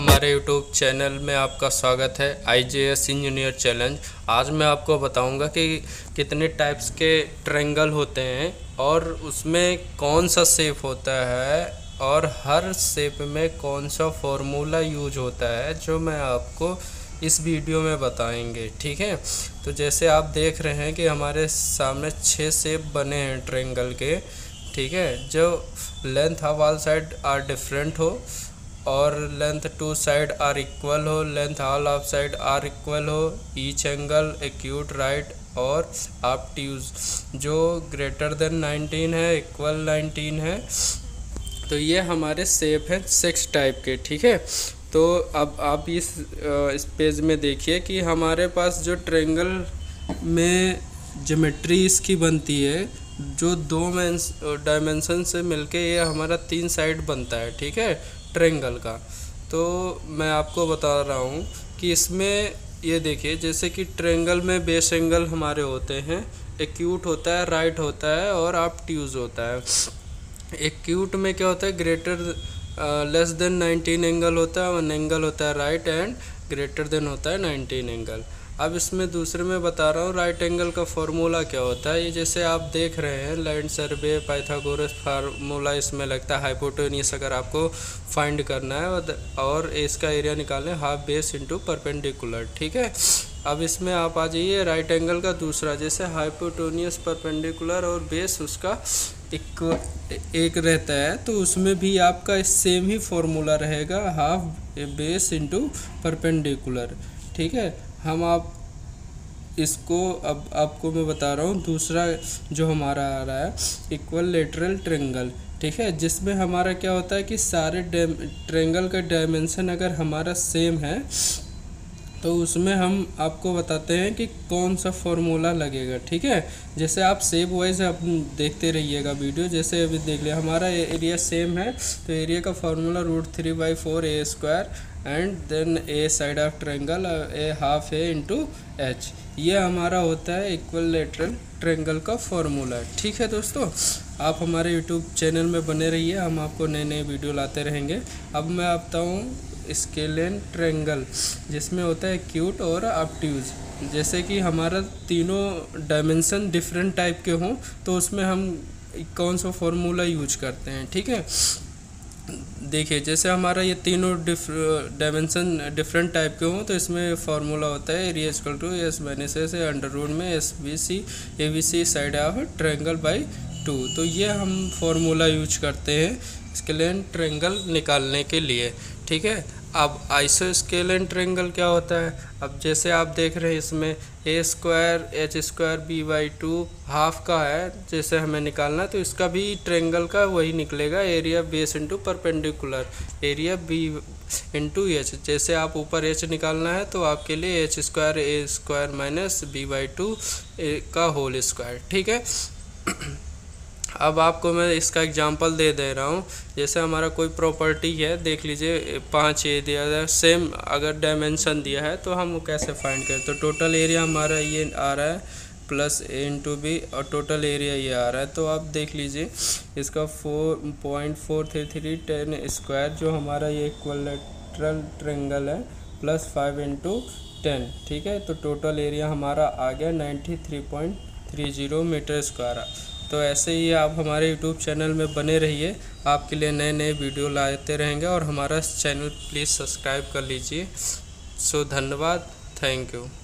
हमारे YouTube channel में आपका स्वागत है। IJS engineer challenge. आज मैं आपको बताऊंगा कि कितने टाइप्स के ट्रायंगल होते हैं और उसमें कौन सा शेप होता है और हर शेप में कौन सा फॉर्मूला यूज होता है, जो मैं आपको इस वीडियो में बताएंगे। ठीक है, तो जैसे आप देख रहे हैं कि हमारे सामने 6 शेप बने हैं ट्रायंगल के। ठीक है, जो length of all side are different हो और length two side are equal हो, length all of side are equal हो, ईच एंगल एक्यूट राइट और ऑब्ट्यूज जो ग्रेटर देन 19 है, इक्वल 19 है। तो ये हमारे शेप हैं 6 टाइप के। ठीक है, तो अब आप इस पेज में देखिए कि हमारे पास जो ट्रायंगल में ज्योमेट्री इसकी बनती है, जो 2 डायमेंशन से मिलके ये हमारा 3 साइड बनता है। ठीक है, ट्रायंगल का। तो मैं आपको बता रहा हूँ कि इसमें ये देखिए, जैसे कि ट्रायंगल में बेस एंगल हमारे होते हैं, एक्यूट होता है, राइट होता है और ऑब्ट्यूज होता है। एक्यूट में क्या होता है, ग्रेटर लेस देन 19 एंगल होता है, 1 एंगल होता है राइट एंड ग्रेटर देन होता है 19 एंगल। अब इसमें दूसरे में बता रहा हूँ राइट एंगल का फॉर्मूला क्या होता है। ये जैसे आप देख रहे हैं लाइन सर्वे, पाइथागोरस फार्मूला इसमें लगता है। हाइपोटेन्यूस अगर आपको फाइंड करना है और इसका एरिया निकालना है, हाफ बेस इनटू परपेंडिकुलर। ठीक है, अब इसमें आप आ जाइए राइट एंगल का दूसरा, जैसे हाइपोटेन्यूस परपेंडिकुलर और बेस उसका एक रहता है, तो उसमें भी आपका सेम ही फॉर्मूला रहेगा, हाफ बेस इनटू परपेंडिकुलर। ठीक है, हम आप इसको अब आपको मैं बता रहा हूँ दूसरा जो हमारा आ रहा है, इक्वल लेटरल ट्रायंगल। ठीक है, जिसमें हमारा क्या होता है कि सारे ट्रायंगल का डायमेंशन अगर हमारा सेम है तो उसमें हम आपको बताते हैं कि कौन सा फॉर्मूला लगेगा। ठीक है, जैसे आप शेप वाइज आप देखते रहिएगा वीडियो। जैसे अभी देख लिया हमारा एरिया सेम है, तो एरिया का formula √3/4 a square and then a side of triangle a half a into h. ये हमारा होता है इक्वल लेटरल ट्रायंगल का फॉर्मूला। ठीक है दोस्तों, आप हमारे यूट्यूब चैनल में बने रहिए, हम आपको नए नए वीडियो लाते रहेंगे। अब मैं आता हूँ स्केलेन ट्रायंगल, जिसमें होता है एक्यूट और ऑब्ट्यूज। जैसे कि हमारा तीनों डायमेंशन डिफरेंट टाइप के हों, तो उसमें हम कौन सा फॉर्मूला यूज करते हैं। ठीक है, देखिए जैसे हमारा ये तीनों डायमेंशन डिफरेंट टाइप के हों, तो इसमें फार्मूला होता है area equal to s minus s under root में s b c a b c side of triangle by 2। तो ये हम फार्मूला यूज करते हैं स्केलेन ट्रायंगल निकालने के लिए। ठीक है, अब आइसोस्केलेन ट्रायंगल क्या होता है। अब जैसे आप देख रहे हैं इसमें a square h square b/2 half का है, जैसे हमें निकालना है तो इसका भी ट्रायंगल का वही निकलेगा, area base into perpendicular area b into h. जैसे आप ऊपर एच निकालना है तो आपके लिए h square a square minus b/2 का होल स्क्वायर। ठीक है, अब आपको मैं इसका एग्जांपल दे रहा हूँ। जैसे हमारा कोई प्रॉपर्टी है, देख लीजिए 5 ए दिया है, सेम अगर डायमेंशन दिया है तो हम कैसे फाइंड करें। तो टोटल एरिया हमारा ये आ रहा है प्लस ए इंटू बी और टोटल एरिया ये आ रहा है। तो आप देख लीजिए इसका 4.433 स्क्वायर जो हमारा ये इक्विलैटरल ट्रायंगल है, प्लस 5 इंटू 10। ठीक है, तो टोटल एरिया हमारा आ गया 93.30 मीटर स्क्वायर। तो ऐसे ही आप हमारे YouTube चैनल में बने रहिए, आपके लिए नए नए वीडियो लाते रहेंगे और हमारा चैनल प्लीज़ सब्सक्राइब कर लीजिए। सो धन्यवाद, थैंक यू।